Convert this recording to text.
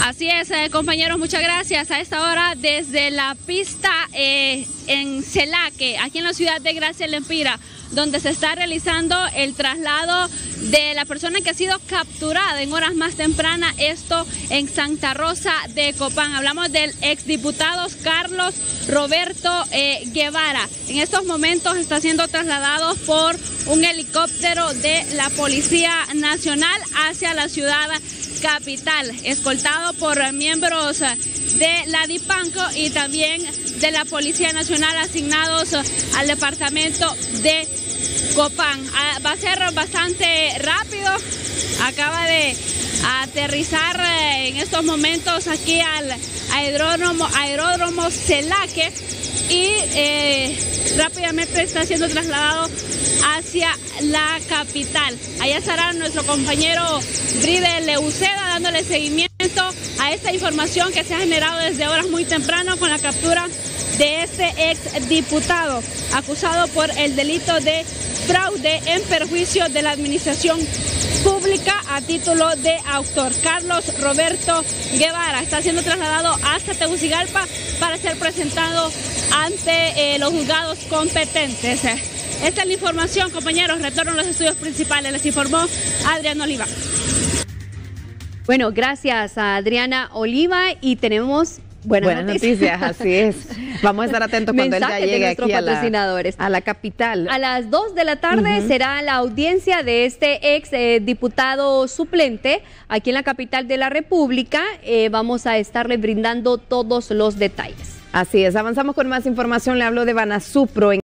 Así es, compañeros, muchas gracias. A esta hora desde la pista en Celaque, aquí en la ciudad de Gracia Lempira, donde se está realizando el traslado de la persona que ha sido capturada en horas más tempranas, esto en Santa Rosa de Copán. Hablamos del exdiputado Carlos Roberto Guevara. En estos momentos está siendo trasladado por un helicóptero de la Policía Nacional hacia la ciudad capital, escoltado por miembros de la DIPANCO y también de la Policía Nacional asignados al departamento de Copán. Va a ser bastante rápido, acaba de aterrizar en estos momentos aquí al aeródromo Celaque y rápidamente está siendo trasladado hacia la capital. Allá estará nuestro compañero Bride Leuceda dándole seguimiento a esta información que se ha generado desde horas muy temprano con la captura de este exdiputado acusado por el delito de fraude en perjuicio de la administración pública a título de autor. Carlos Roberto Guevara está siendo trasladado hasta Tegucigalpa para ser presentado ante los juzgados competentes. Esta es la información, compañeros. Retorno a los estudios principales. Les informó Adriana Oliva. Bueno, gracias a Adriana Oliva y tenemos buenas noticias. Así es. Vamos a estar atentos cuando él ya llegue aquí a la capital. A las 2 de la tarde será la audiencia de este ex diputado suplente aquí en la capital de la República. Vamos a estarle brindando todos los detalles. Así es. Avanzamos con más información. Le hablo de Banasupro.